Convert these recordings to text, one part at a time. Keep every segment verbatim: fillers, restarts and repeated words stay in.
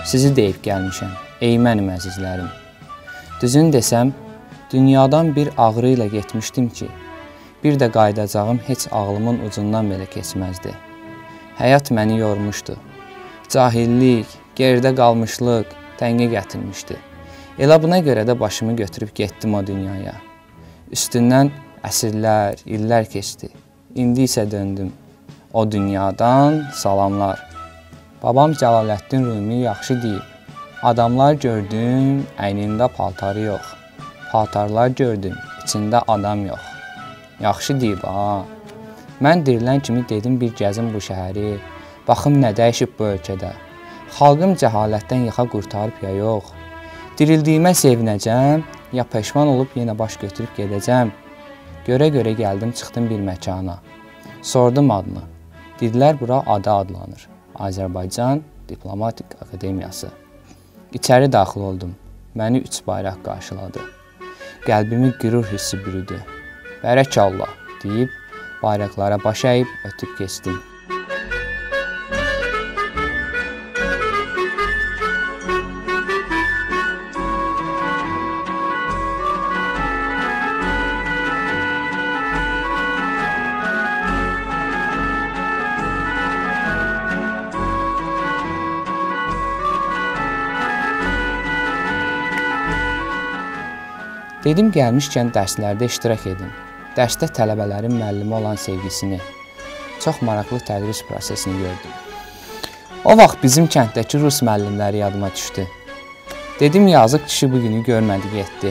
sizi deyib gəlmişəm, ey mənim əzizlərim. Düzün desəm, dünyadan bir ağrı ilə getmişdim ki, bir də qayıdacağım heç ağlımın ucundan belə keçməzdi. Həyat məni yormuşdu. Cahillik, geridə qalmışlıq təngə gətirmişdi. Elə buna görə də başımı götürüb getdim o dünyaya. Üstündən əsrlər, illər keçdi. İndi isə döndüm. O dünyadan salamlar. Babam Cəlaləddin Rumi yaxşı deyib. Adamlar gördüm, əynində paltarı yox. Paltarlar gördüm, içində adam yox. Yaxşı deyib, ha. Mən dirilən kimi dedim bir gəzim bu şəhəri. Baxım nə dəyişib bu ölkədə. Xalqım cəhalətdən yaxa qurtarıb ya yox. Dirildiyimə sevinəcəm, ya peşman olub yenə baş götürüb gedəcəm. Görə-görə gəldim, çıxdım bir məkana. Sordum adını. Dedilər, bura A D A adlanır. Azerbaijan Diplomatic Academiyası. İçəri daxil oldum. Məni üç bayraq qarşıladı. Qəlbimi qürur hissi bürüdü. Bərəkallah deyib, bayraqlara baş əyib ötüb keçdim. Dedim, gəlmişkən dərslərdə iştirak edin. Dərsdə tələbələrin müəllimi olan sevgisini, çox maraqlı tədris prosesini gördüm. O vaxt bizim kənddəki rus müəllimləri yadıma düşdü. Dedim, yazıq kişi bugünü görmədi, getdi.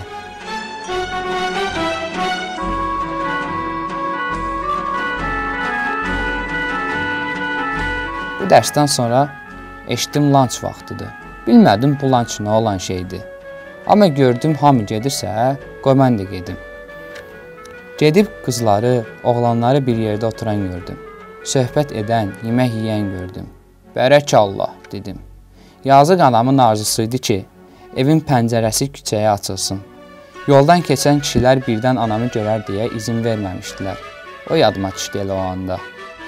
Bu dərsdən sonra eşitdim lanç vaxtıdır. Bilmədim bu lanç nə olan şeydir. Amma gördüm, hamı gedirsə, qoy mən də gedim. Gedib qızları, oğlanları bir yerdə oturan gördüm. Söhbət edən, yemək yeyən gördüm. Bərəkallah, dedim. Yazıq anamın arzusuydu ki, evin pəncərəsi küçəyə açılsın. Yoldan keçən kişilər birdən anamı görər deyə izin verməmişdilər. O yadıma düşdü elə o anda.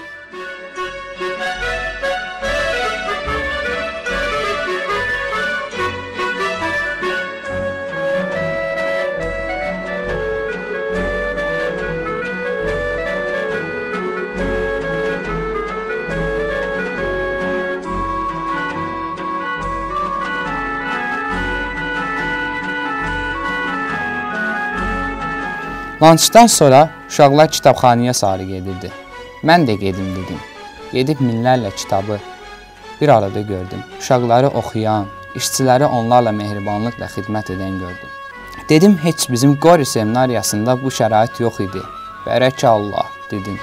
Lançdan sonra uşaqlar kitabxanaya sarı gedirdi. Mən də gedim dedim. Gedib minlərlə kitabı bir arada gördüm. Uşaqları oxuyan, işçiləri onlarla mehribanlıqla xidmət edən gördüm. Dedim, heç bizim Qori seminariyasında bu şərait yox idi. Bərəkallah, dedim.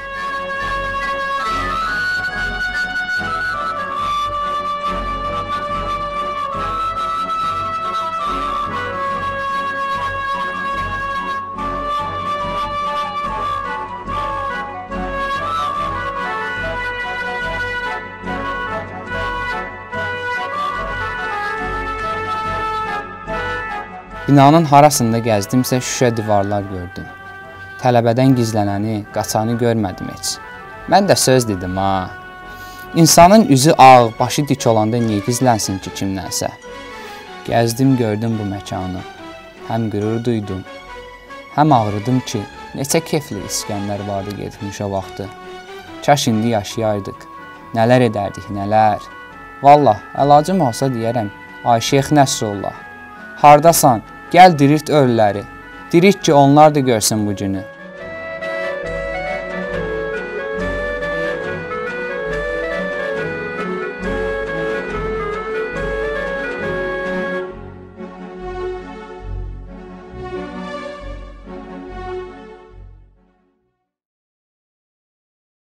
Binanın harasında gəzdimsə şüşə divarlar gördüm. Tələbədən gizlənəni, qaçanı görmədim heç. Mən də söz dedim, ha. İnsanın üzü ağ, başı dik olanda niyə gizlənsin ki kimdənsə? Gəzdim, gördüm bu məkanı. Həm qürur duydum, həm ağrıdım ki, neçə kefli İskandar vardı getmiş o vaxtı. Kaş indi yaşayaydıq, nələr edərdik, nələr. Vallah, əlacım olsa deyərəm, ay Şeyx Nəsrullah, hardasan? Gəl dirirt ölüləri, dirirt ki onlar da görsün bu günü.